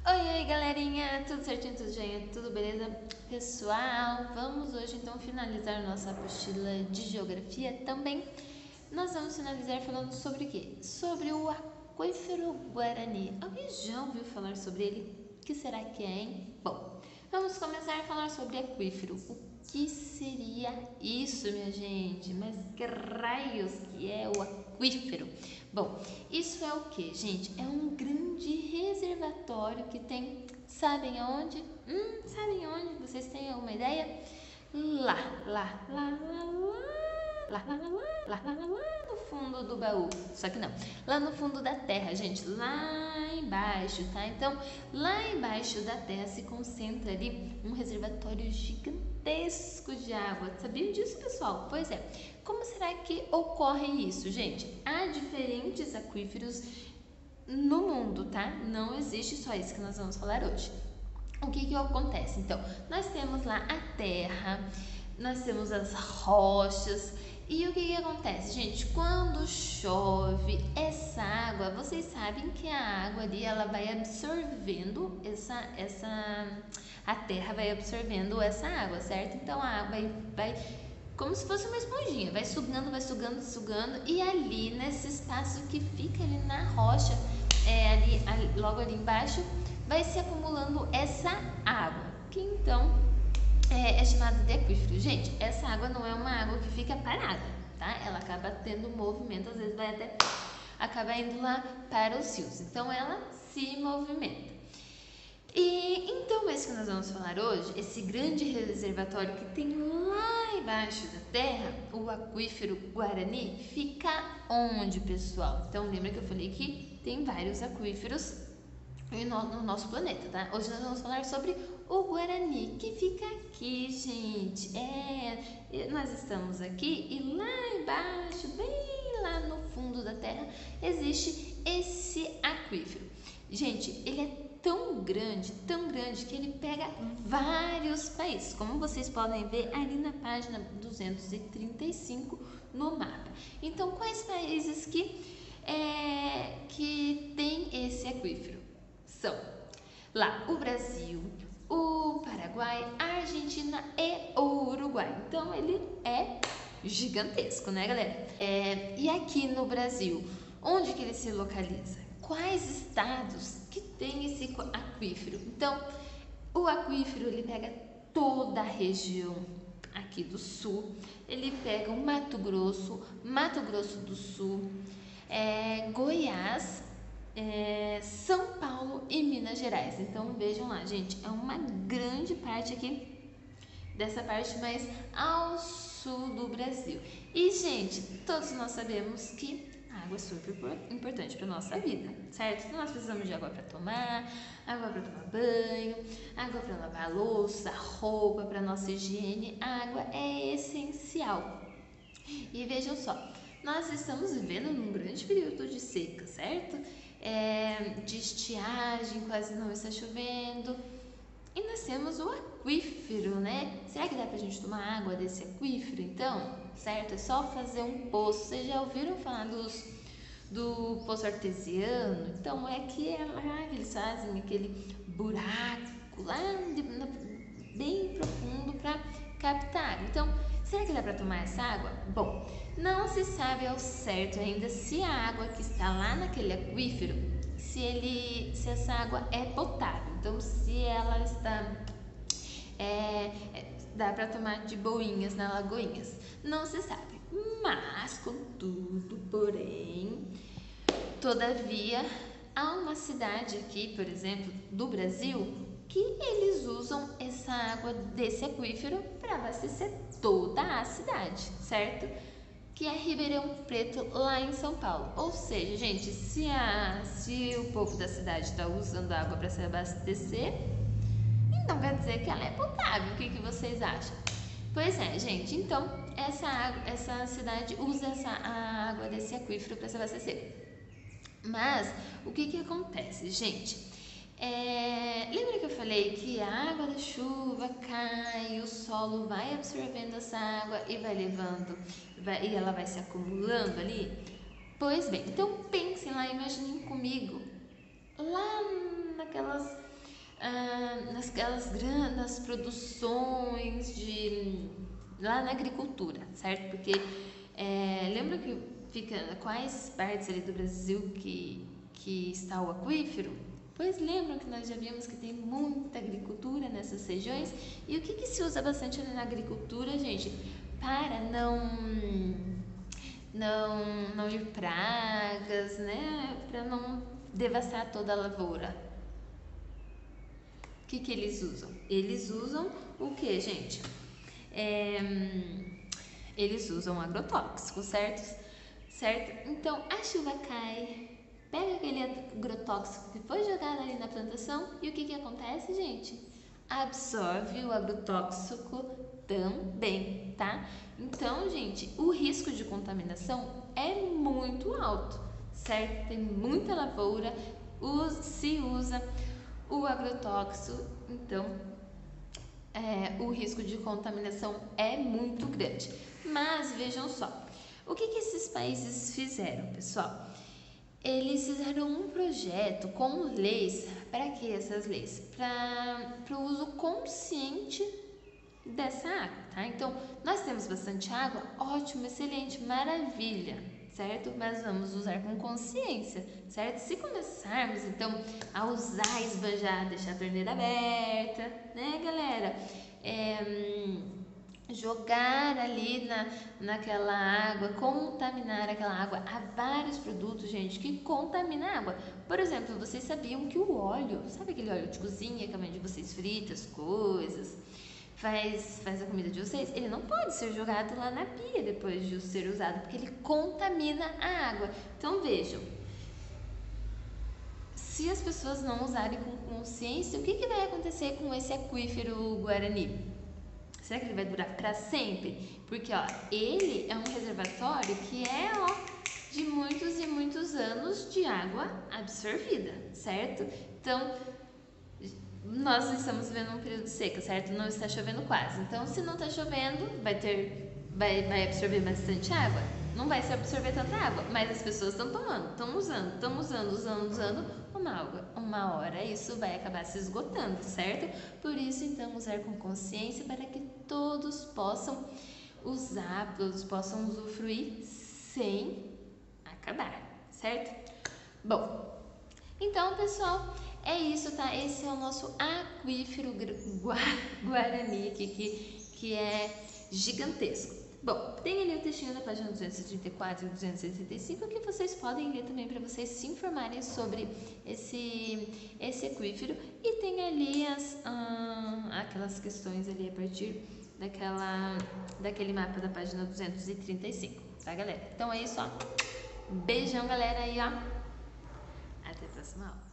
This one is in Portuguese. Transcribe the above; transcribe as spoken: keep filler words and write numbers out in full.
Oi, oi, galerinha, tudo certinho, tudo bem, tudo beleza? Pessoal, vamos hoje então finalizar nossa apostila de geografia também. Nós vamos finalizar falando sobre o quê? Sobre o aquífero Guarani. Alguém já ouviu falar sobre ele? O que será que é, hein? Bom, vamos começar a falar sobre aquífero. O que seria isso, minha gente? Mas que raios que é o aquífero? Bom, isso é o que, gente? É um grande reservatório que tem, sabem aonde? Hum, sabem aonde? Vocês têm alguma ideia? Lá, lá, lá, lá, lá, lá, lá, lá, lá, lá, lá, lá no fundo do baú. Só que não, lá no fundo da terra, gente, lá embaixo, tá? Então, lá embaixo da terra se concentra ali um reservatório gigantesco de água. Sabiam disso, pessoal? Pois é. Como será que ocorre isso, gente? Há diferentes aquíferos no mundo, tá? Não existe só esse que nós vamos falar hoje. O que que acontece? Então, nós temos lá a terra, nós temos as rochas. E o que que acontece, gente? Quando chove, essa água, vocês sabem que a água ali, ela vai absorvendo essa, essa, a terra vai absorvendo essa água, certo? Então a água vai, vai como se fosse uma esponjinha, vai sugando, vai sugando, sugando, e ali nesse espaço que fica ali na rocha, é, ali, ali, logo ali embaixo, vai se acumulando essa água, que então é, é chamada de aquífero. Gente, essa água não é uma água que fica parada, tá? Ela acaba tendo movimento, às vezes vai até acaba indo lá para os rios. Então ela se movimenta. E então esse que nós vamos falar hoje, esse grande reservatório que tem lá embaixo da terra, o aquífero Guarani, fica onde, pessoal? Então lembra que eu falei que tem vários aquíferos no nosso planeta, tá? Hoje nós vamos falar sobre o Guarani, que fica aqui, gente. É, nós estamos aqui e lá embaixo, bem lá no fundo da terra, existe esse aquífero. Gente, ele é tão grande, tão grande, que ele pega vários países, como vocês podem ver ali na página duzentos e trinta e cinco no mapa. Então, quais países que, é, que tem esse aquífero? São lá o Brasil, o Paraguai, a Argentina e o Uruguai. Então, ele é gigantesco, né, galera? É, e aqui no Brasil, onde que ele se localiza? Quais estados que tem esse aquífero? Então, o aquífero ele pega toda a região aqui do sul, ele pega o Mato Grosso, Mato Grosso do Sul, é, Goiás, é, São Paulo e Minas Gerais. Então vejam lá, gente, é uma grande parte aqui dessa parte mais ao sul do Brasil. E, gente, todos nós sabemos que a água é super importante para nossa vida, certo? Então, nós precisamos de água para tomar, água para tomar banho, água para lavar a louça, roupa, para nossa higiene. A água é essencial. E vejam só, nós estamos vivendo num grande período de seca, certo? É, de estiagem, quase não está chovendo. E nós temos o aquífero, né? Será que dá pra gente tomar água desse aquífero, então? Certo? É só fazer um poço. Vocês já ouviram falar dos, do poço artesiano? Então, é que é lá que eles fazem aquele buraco lá de, no, bem profundo para captar. Então, será que dá para tomar essa água? Bom, não se sabe ao certo ainda se a água que está lá naquele aquífero, se, ele, se essa água é potável. Então, se ela está, é, é, dá para tomar de boinhas na lagoinhas, não se sabe. Mas, contudo, porém, todavia, há uma cidade aqui, por exemplo, do Brasil, que eles usam essa água desse aquífero para abastecer toda a cidade, certo? Que é Ribeirão Preto, lá em São Paulo. Ou seja, gente, se, a, se o povo da cidade está usando água para se abastecer, então quer dizer que ela é potável. O que, que vocês acham? Pois é, gente. Então, essa, água, essa cidade usa essa, a água desse aquífero para se abastecer. Mas, o que, que acontece, gente? É, lembra que eu falei que a água da chuva cai, o solo vai absorvendo essa água e vai levando, vai, e ela vai se acumulando ali? Pois bem, então pensem lá, imaginem comigo, lá naquelas ah, nasquelas grandes produções de lá na agricultura, certo? Porque é, lembra que fica quais partes ali do Brasil que, que está o aquífero? Pois lembram que nós já vimos que tem muita agricultura nessas regiões? E o que, que se usa bastante na agricultura, gente? Para não não não ir pragas, né? Para não devastar toda a lavoura. O que, que eles usam? Eles usam o que, gente? É, eles usam agrotóxico, certo? Certo? Então a chuva cai, pega aquele agrotóxico que foi jogado ali na plantação e o que, que acontece, gente? Absorve o agrotóxico também, tá? Então, gente, o risco de contaminação é muito alto, certo? Tem muita lavoura, se usa o agrotóxico, então é, o risco de contaminação é muito grande. Mas vejam só, o que, que esses países fizeram, pessoal? Eles fizeram um projeto com leis. Para que essas leis? Para o uso consciente dessa água, tá? Então, nós temos bastante água, ótimo, excelente, maravilha, certo? Mas vamos usar com consciência, certo? Se começarmos, então, a usar, esbanjar, deixar a torneira aberta, né, galera? É, jogar ali na, naquela água, contaminar aquela água. Há vários produtos, gente, que contaminam a água. Por exemplo, vocês sabiam que o óleo, sabe aquele óleo de cozinha, que é onde vocês fritam as coisas, faz, faz a comida de vocês? Ele não pode ser jogado lá na pia depois de ser usado, porque ele contamina a água. Então, vejam, se as pessoas não usarem com consciência, o que, que vai acontecer com esse aquífero Guarani? Será que ele vai durar para sempre? Porque, ó, ele é um reservatório que é, ó, de muitos e muitos anos de água absorvida, certo? Então, nós estamos vivendo um período de seca, certo? Não está chovendo quase. Então, se não está chovendo, vai ter, vai, vai absorver bastante água? Não vai se absorver tanta água, mas as pessoas estão tomando, estão usando, estão usando, usando, usando. Uma, água, uma hora isso vai acabar se esgotando, certo? Por isso, então, usar com consciência para que todos possam usar, todos possam usufruir sem acabar, certo? Bom, então, pessoal, é isso, tá? Esse é o nosso aquífero Guarani aqui, que, que é gigantesco. Bom, tem ali o textinho da página duzentos e trinta e quatro e duzentos e sessenta e cinco que vocês podem ler também para vocês se informarem sobre esse, esse aquífero. E tem ali as, hum, aquelas questões ali a partir daquela, daquele mapa da página duzentos e trinta e cinco, tá, galera? Então é isso, ó. Beijão, galera, aí, ó. Até a próxima aula.